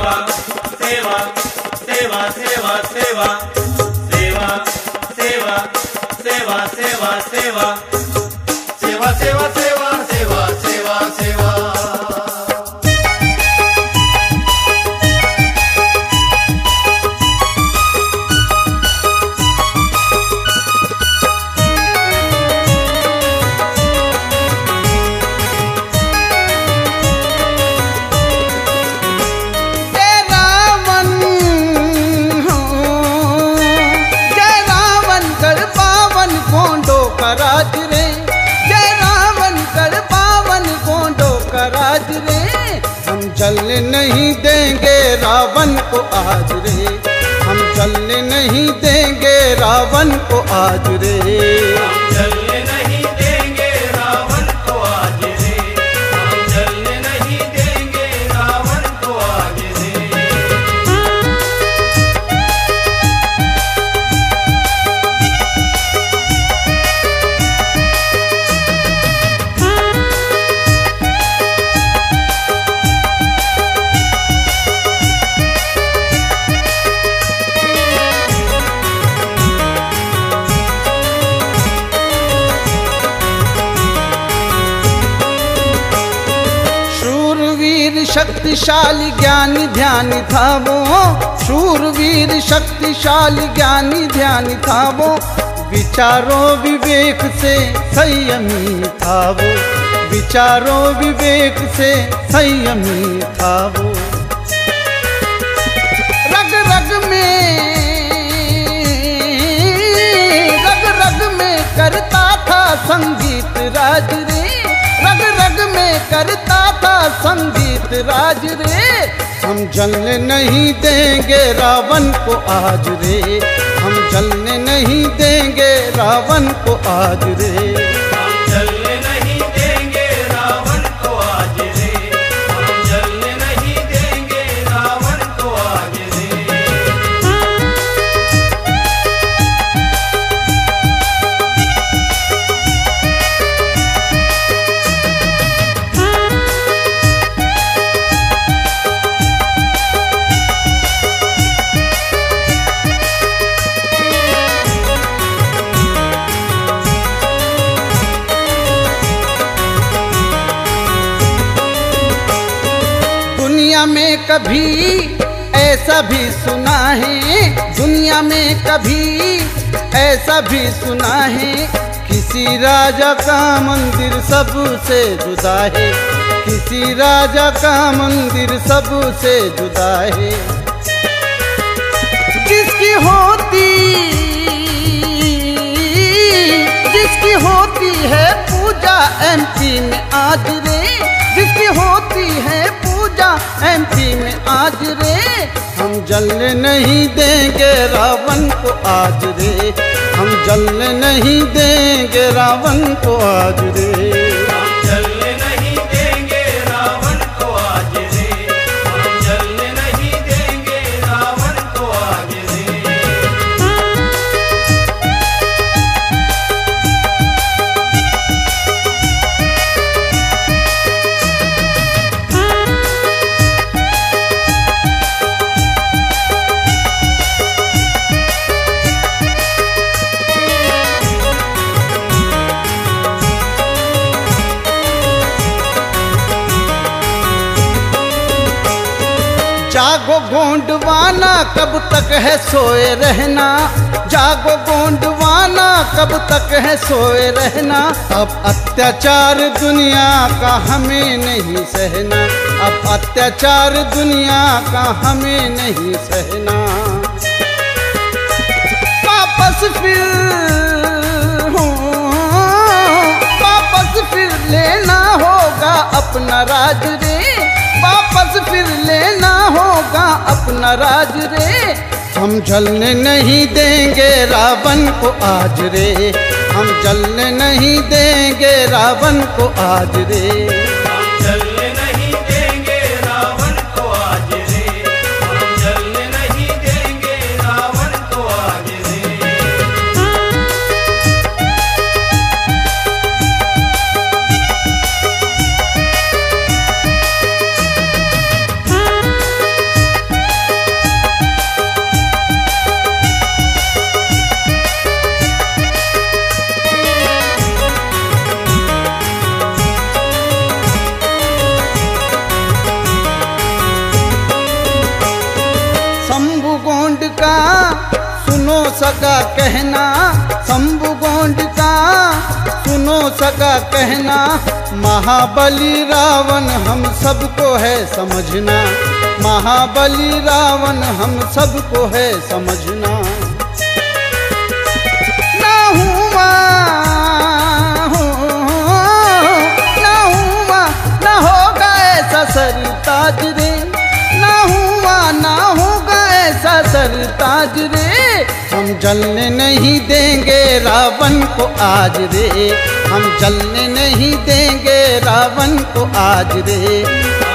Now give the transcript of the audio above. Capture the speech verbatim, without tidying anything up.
सेवा सेवा सेवा सेवा सेवा सेवा सेवा सेवा सेवा सेवा सेवा सेवा सेवा सेवा सेवा राज रे जय रावण कर पावन गोंडों का राज रे, हम जलने नहीं देंगे रावण को आज रे, हम जलने नहीं देंगे रावण को आज रे, हम जलने नहीं देंगे रावण को आज रे, हम जलने नहीं देंगे रावण को आज रे। शक्तिशाली ज्ञानी ध्यानी था वो, शूरवीर शक्तिशाली ज्ञानी ध्यानी था वो, विचारों विवेक से संयमी था वो, विचारों विवेक से संयमी था वो, रग रग में रग रग में करता था संगीत राज रे, रग रग में करता था संगीत राज रे, हम जलने नहीं देंगे रावण को आज रे, हम जलने नहीं देंगे रावण को आज रे, हम जलने नहीं देंगे रावण को आज रे, हम जलने नहीं देंगे रावण को आज रे। दुनिया में कभी ऐसा भी सुना है, दुनिया में कभी ऐसा भी सुना है, किसी राजा का मंदिर सबसे जुदा है, किसी राजा का मंदिर सबसे जुदा है, जिसकी होती जिसकी होती है पूजा एमपी में आज रे, जिसकी होती है पूजा एमपी में आज रे, हम जलने नहीं देंगे रावण को आज रे, हम जलने नहीं देंगे रावण को आज रे, हम जलने नहीं देंगे रावण को आज रे, हम जलने नहीं देंगे रावण को आज रे। जागो गोंडवाना कब तक है सोए रहना, जागो गोंडवाना कब तक है सोए रहना, अब अत्याचार दुनिया का हमें नहीं सहना, अब अत्याचार दुनिया का हमें नहीं सहना, वापस फिर हो वापस फिर लेना होगा अपना राज रे, वापस फिर लेना होगा अपना राज रे, हम जलने नहीं देंगे रावण को आज रे, हम जलने नहीं देंगे रावण को आज रे, हम जलने नहीं देंगे रावण को आज रे, हम जलने नहीं देंगे रावण को आज रे। सका कहना शंभु गोंड का, सुनो सका कहना महाबली रावण हम सबको है समझना, महाबली रावण हम सबको है समझना। ना हुआ ना हुआ ना होगा ऐसा सरताज रे, ना हुआ ना होगा ऐसा सरताज रे, हम जलने नहीं देंगे रावण को आज रे, हम जलने नहीं देंगे रावण को आज रे।